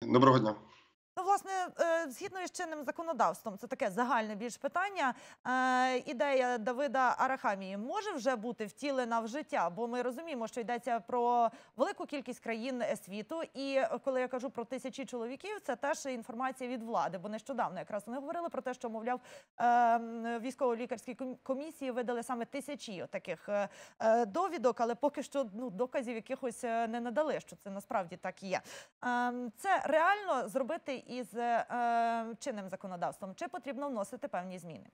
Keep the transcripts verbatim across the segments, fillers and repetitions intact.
Доброго дня. Ну, власне, е, згідно із чинним законодавством, це таке загальне більш питання. Е, ідея Давида Арахамії може вже бути втілена в життя? Бо ми розуміємо, що йдеться про велику кількість країн е, світу. І коли я кажу про тисячі чоловіків, це теж інформація від влади. Бо нещодавно якраз вони говорили про те, що, мовляв, е, військово-лікарські комісії видали саме тисячі таких е, е, довідок, але поки що ну, доказів якихось е, не надали, що це насправді так і є. Е, це реально зробити із е, чинним законодавством? Чи потрібно вносити певні зміни?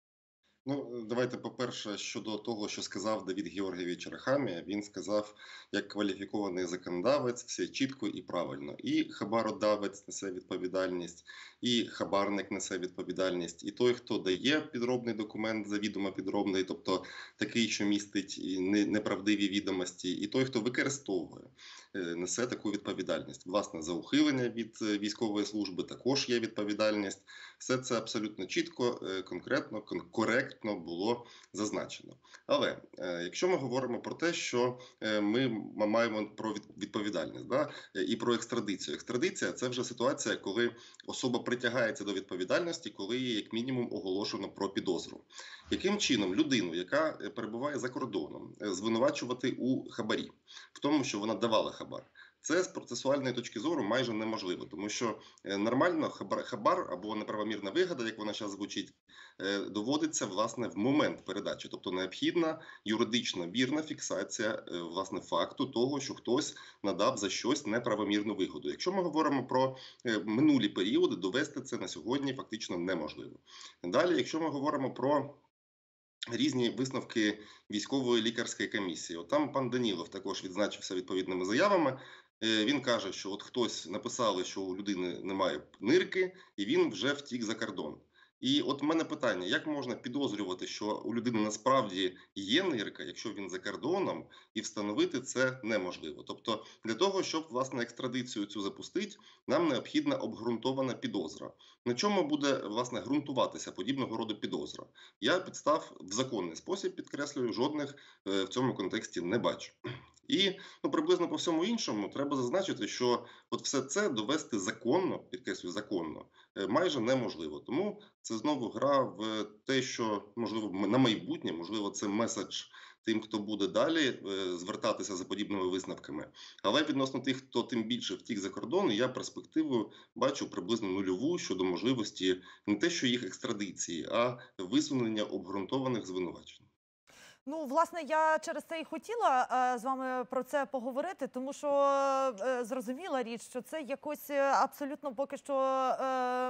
Ну, давайте, по-перше, щодо того, що сказав Давид Георгійович Арахамія, він сказав, як кваліфікований законодавець, все чітко і правильно. І хабародавець несе відповідальність, і хабарник несе відповідальність, і той, хто дає підробний документ, завідомо підробний, тобто такий, що містить неправдиві відомості, і той, хто використовує, несе таку відповідальність. Власне, за ухилення від військової служби також є відповідальність. Все це абсолютно чітко, конкретно, коректно було зазначено. Але якщо ми говоримо про те, що ми маємо про відповідальність, да, і про екстрадицію. Екстрадиція – це вже ситуація, коли особа притягається до відповідальності, коли їй як мінімум оголошено про підозру. Яким чином людину, яка перебуває за кордоном, звинувачувати у хабарі, в тому, що вона давала хабар? Це з процесуальної точки зору майже неможливо, тому що нормально хабар, хабар або неправомірна вигода, як вона зараз звучить, доводиться власне в момент передачі. Тобто необхідна юридично вірна фіксація власне факту того, що хтось надав за щось неправомірну вигоду. Якщо ми говоримо про минулі періоди, довести це на сьогодні фактично неможливо. Далі, якщо ми говоримо про різні висновки військової лікарської комісії. От там пан Данілов також відзначився відповідними заявами. Він каже, що от хтось написали, що у людини немає нирки, і він вже втік за кордон. І от в мене питання, як можна підозрювати, що у людини насправді є нирка, якщо він за кордоном, і встановити це неможливо. Тобто для того, щоб власне екстрадицію цю запустити, нам необхідна обґрунтована підозра. На чому буде власне ґрунтуватися подібного роду підозра? Я підстав в законний спосіб, підкреслюю, жодних в цьому контексті не бачу. І ну, приблизно по всьому іншому треба зазначити, що от все це довести законно, підкреслюю, законно, майже неможливо. Тому це знову гра в те, що, можливо, на майбутнє, можливо, це меседж тим, хто буде далі звертатися за подібними висновками. Але відносно тих, хто тим більше втік за кордон, я перспективу бачу приблизно нульову щодо можливості не те, що їх екстрадиції, а висунення обґрунтованих звинувачень. Ну, власне, я через це і хотіла е, з вами про це поговорити, тому що е, зрозуміла річ, що це якось абсолютно поки що е,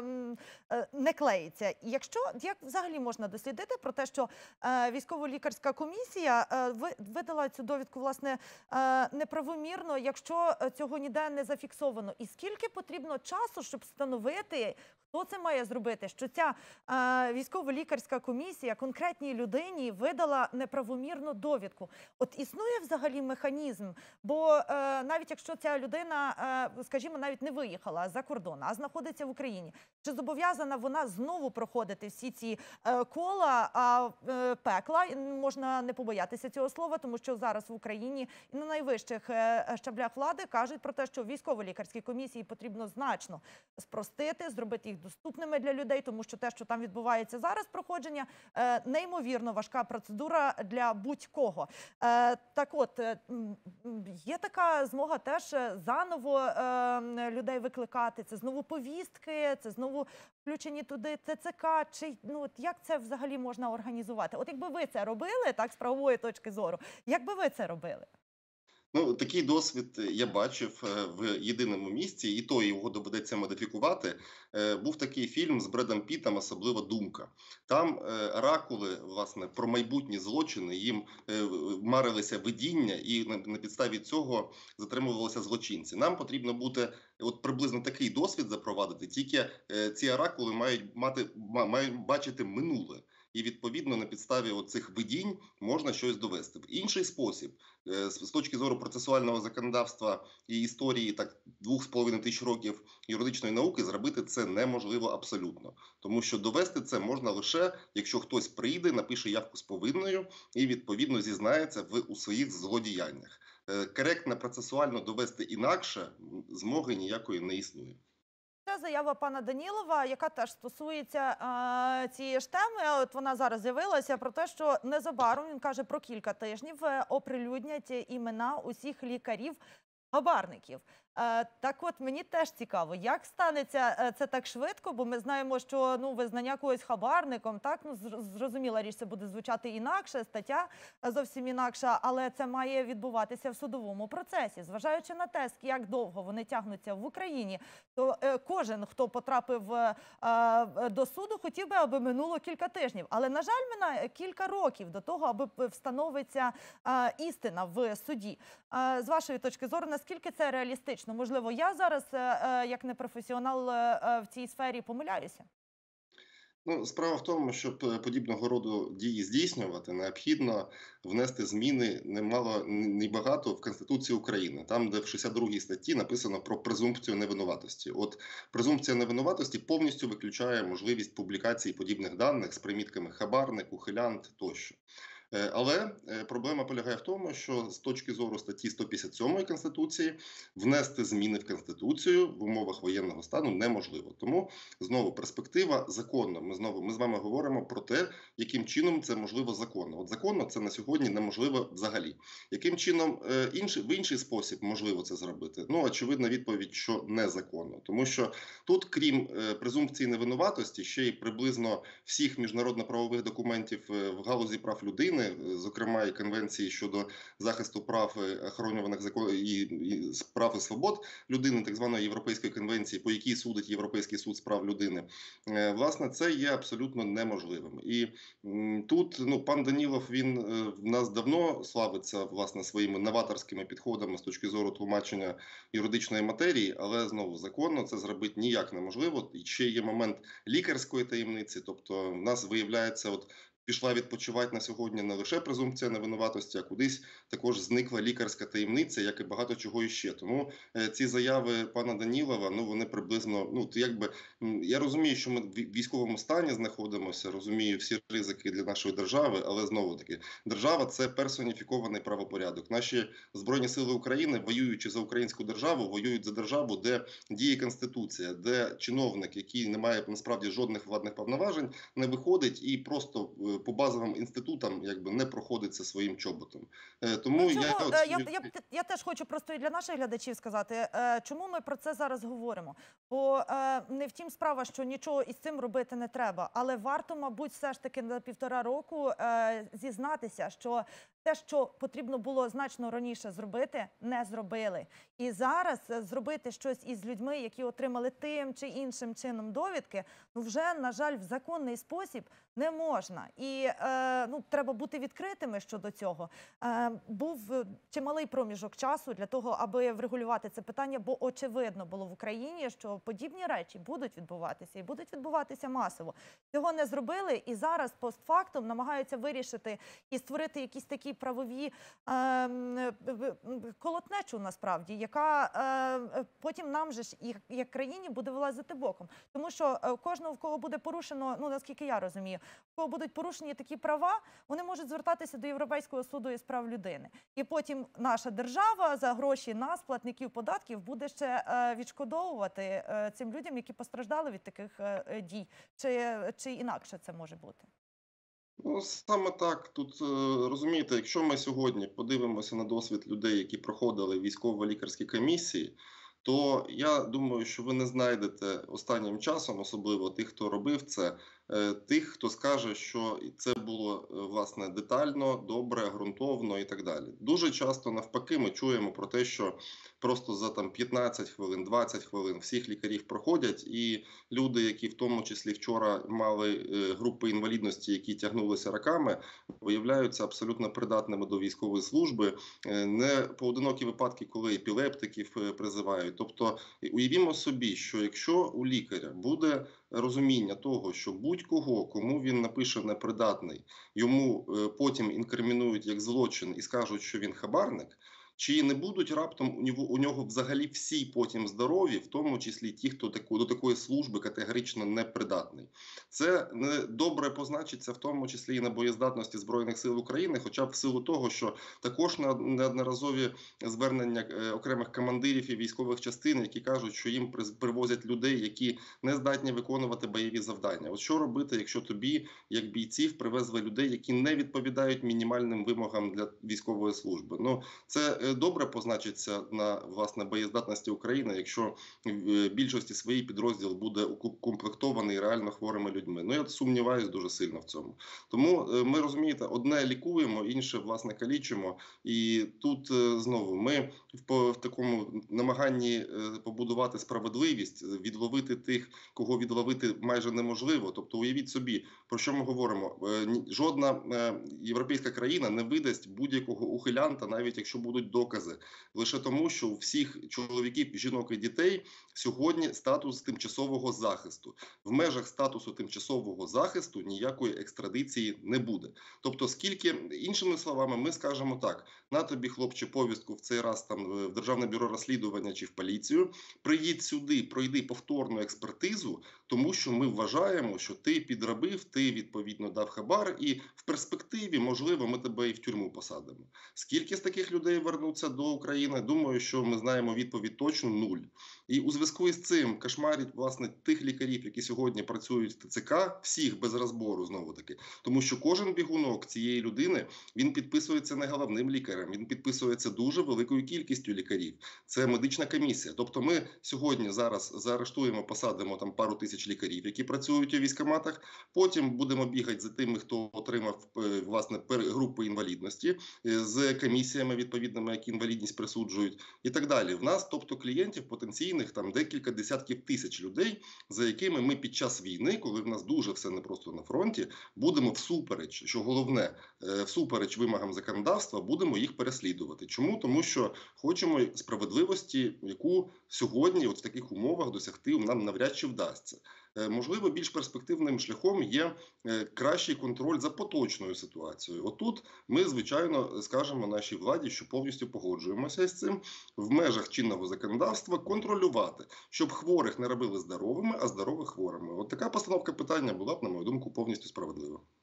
е, не клеїться. І якщо, як взагалі можна дослідити про те, що е, військово-лікарська комісія е, видала цю довідку, власне, е, неправомірно, якщо цього ніде не зафіксовано. І скільки потрібно часу, щоб встановити, хто це має зробити, що ця е, військово-лікарська комісія конкретній людині видала неправомірну довідку? От існує взагалі механізм, бо е, навіть якщо ця людина, е, скажімо, навіть не виїхала за кордон, а знаходиться в Україні, чи зобов'язана вона знову проходити всі ці е, кола а, е, пекла, можна не побоятися цього слова, тому що зараз в Україні і на найвищих е, щаблях влади кажуть про те, що військово-лікарській комісії потрібно значно спростити, зробити їх доступними для людей, тому що те, що там відбувається зараз, проходження, неймовірно важка процедура для будь-кого. Так от, є така змога теж заново людей викликати, це знову повістки, це знову включені туди ТЦК, чи, ну, як це взагалі можна організувати? От якби ви це робили, так, з правової точки зору, як би ви це робили? Ну, такий досвід я бачив в єдиному місці, і то його доведеться модифікувати. Був такий фільм з Бредом Піттом «Особлива думка». Там оракули, власне, про майбутні злочини, їм марилися видіння, і на підставі цього затримувалися злочинці. Нам потрібно буде от приблизно такий досвід запровадити, тільки ці оракули мають мати, мають бачити минуле. І, відповідно, на підставі оцих видінь можна щось довести. В інший спосіб, з точки зору процесуального законодавства і історії так двох з половиною тисяч років юридичної науки, зробити це неможливо абсолютно. Тому що довести це можна лише, якщо хтось прийде, напише явку з повинною і, відповідно, зізнається в, у своїх злодіяннях. Коректно процесуально довести інакше змоги ніякої не існує. Це заява пана Данілова, яка теж стосується е, цієї ж теми. От вона зараз з'явилася про те, що незабаром, він каже, про кілька тижнів е, оприлюднять імена усіх лікарів-хабарників. Е, так от, мені теж цікаво, як станеться е, це так швидко, бо ми знаємо, що ну, визнання когось хабарником, так, ну, зр- зрозуміла річ, це буде звучати інакше, стаття е, зовсім інакша, але це має відбуватися в судовому процесі. Зважаючи на те, ск- як довго вони тягнуться в Україні, то е, кожен, хто потрапив е, е, до суду, хотів би, аби минуло кілька тижнів. Але, на жаль, минає кілька років до того, аби п- встановиться е, істина в суді. Е, з вашої точки зору, наскільки це реалістично? Можливо, я зараз, е, е, як непрофесіонал е, е, в цій сфері, помиляюся? Ну, справа в тому, щоб е, подібного роду дії здійснювати, необхідно внести зміни немало ні багато в Конституцію України, там, де в шістдесят другій статті написано про презумпцію невинуватості. От презумпція невинуватості повністю виключає можливість публікації подібних даних з примітками хабарник, ухилянт тощо. Е, Але е, проблема полягає в тому, що з точки зору статті сто п'ятдесят сьомої Конституції внести зміни в Конституцію в умовах воєнного стану неможливо. Тому знову перспектива законна. Ми знову ми з вами говоримо про те, яким чином це можливо законно. От законно це на сьогодні неможливо взагалі. Яким чином е, інший, в інший спосіб можливо це зробити? Ну, очевидна відповідь, що незаконно. Тому що тут, крім е, презумпції невинуватості, ще й приблизно всіх міжнародно-правових документів е, в галузі прав людини, е, зокрема і Конвенції щодо захисту прав е, охоронюваних закон і, і з прав і свобод людини, так званої Європейської конвенції, по якій судить Європейський суд з прав людини, е, власне, це є абсолютно неможливим. І м, тут ну, пан Данілов, він е, в нас давно славиться власне своїми новаторськими підходами з точки зору тлумачення юридичної матерії, але знову законно це зробити ніяк неможливо. І ще є момент лікарської таємниці, тобто в нас виявляється, от пішла відпочивати на сьогодні не лише презумпція невинуватості, а кудись також зникла лікарська таємниця, як і багато чого іще. Тому е, ці заяви пана Данілова, ну вони приблизно, ну то якби м, я розумію, що ми в військовому стані знаходимося, розумію всі ризики для нашої держави, але знову таки держава це персоніфікований правопорядок. Наші збройні сили України, воюючи за українську державу, воюють за державу, де діє конституція, де чиновник, який не має насправді жодних владних повноважень, не виходить і просто е, по базовим інститутам якби не проходиться своїм чоботом. Е, Тому Ну я чому е, я, оцінюю... я, я теж хочу просто і для наших глядачів сказати, е, чому ми про це зараз говоримо. Бо е, не втім справа, що нічого із цим робити не треба, але варто, мабуть, все ж таки на півтора року е, зізнатися, що те, що потрібно було значно раніше зробити, не зробили. І зараз е, зробити щось із людьми, які отримали тим чи іншим чином довідки, ну вже, на жаль, в законний спосіб не можна. І е, ну, треба бути відкритими щодо цього. Е, був е, чималий проміжок часу для того, аби врегулювати це питання, бо очевидно було в Україні, що подібні речі будуть відбуватися і будуть відбуватися масово. Цього не зробили і зараз постфактум намагаються вирішити і створити якісь такі правові е, м, в- м, колотнечу насправді, яка е, е, потім нам же ж як, як країні буде вилазити боком. Тому що е, кожного, в кого буде порушено, ну наскільки я розумію, в кого будуть порушені такі права, вони можуть звертатися до Європейського суду із прав людини. І потім наша держава за гроші нас, платників податків, буде ще е, відшкодовувати е, цим людям, які постраждали від таких е, е, дій. Чи, чи інакше це може бути? Ну, саме так. Тут е, розумієте, якщо ми сьогодні подивимося на досвід людей, які проходили військово-лікарські комісії, то я думаю, що ви не знайдете останнім часом, особливо тих, хто робив це, е, тих, хто скаже, що це було е, власне детально, добре, ґрунтовно і так далі. Дуже часто навпаки ми чуємо про те, що просто за там п'ятнадцять хвилин, двадцять хвилин всіх лікарів проходять, і люди, які в тому числі вчора мали е, групи інвалідності, які тягнулися роками, виявляються абсолютно придатними до військової служби. Е, Не поодинокі випадки, коли епілептиків е, призивають. Тобто уявімо собі, що якщо у лікаря буде розуміння того, що будь-кого, кому він напише непридатний, йому е, потім інкримінують як злочин і скажуть, що він хабарник, Чи не будуть раптом у нього, у нього взагалі всі потім здорові, в тому числі ті, хто таку, до такої служби категорично не придатний. Це не добре позначиться в тому числі і на боєздатності Збройних сил України, хоча б в силу того, що також на- неодноразові звернення е, окремих командирів і військових частин, які кажуть, що їм приз- привозять людей, які не здатні виконувати бойові завдання. От що робити, якщо тобі, як бійців, привезли людей, які не відповідають мінімальним вимогам для військової служби? Ну, це е, добре позначиться на власне боєздатності України, якщо в е, більшості своїй підрозділ буде укомплектований реально хворими людьми. Ну я сумніваюся дуже сильно в цьому. Тому е, ми розумієте, одне лікуємо, інше власне калічимо. І тут е, знову ми в, по- в такому намаганні е, побудувати справедливість, е, відловити тих, кого відловити майже неможливо. Тобто, уявіть собі, про що ми говоримо. Е, ні- Жодна е, європейська країна не видасть будь-якого ухилянта, навіть якщо будуть докази, лише тому, що у всіх чоловіків, жінок і дітей сьогодні статус тимчасового захисту. В межах статусу тимчасового захисту ніякої екстрадиції не буде. Тобто, скільки, іншими словами, ми скажемо так: на тобі, хлопче, повістку в цей раз там в Державне бюро розслідування чи в поліцію, приїдь сюди, пройди повторну експертизу, тому що ми вважаємо, що ти підробив, ти відповідно дав хабар, і в перспективі, можливо, ми тебе і в тюрму посадимо. Скільки з таких людей вернуться до України? Думаю, що ми знаємо відповідь точно нуль. І у зв'язку із цим кошмарять власне тих лікарів, які сьогодні працюють в ТЦК, всіх без розбору знову таки, тому що кожен бігунок цієї людини, він підписується не головним лікарем, він підписується дуже великою кількістю лікарів. Це медична комісія. Тобто, ми сьогодні зараз заарештуємо, посадимо там пару тисяч лікарів, які працюють у військкоматах. Потім будемо бігати за тими, хто отримав е, власне пер- групи інвалідності, е, з комісіями відповідними, які інвалідність присуджують, і так далі. В нас, тобто, клієнтів потенційних там декілька десятків тисяч людей, за якими ми під час війни, коли в нас дуже все непросто на фронті, будемо всупереч, що головне, е, всупереч вимогам законодавства, будемо їх переслідувати. Чому? Тому що хочемо справедливості, яку сьогодні, от в таких умовах, досягти нам навряд чи вдасться. Е, Можливо, більш перспективним шляхом є е, кращий контроль за поточною ситуацією. Отут ми, звичайно, скажемо нашій владі, що повністю погоджуємося з цим, в межах чинного законодавства контролювати, щоб хворих не робили здоровими, а здорових хворими. От така постановка питання була б, на мою думку, повністю справедлива.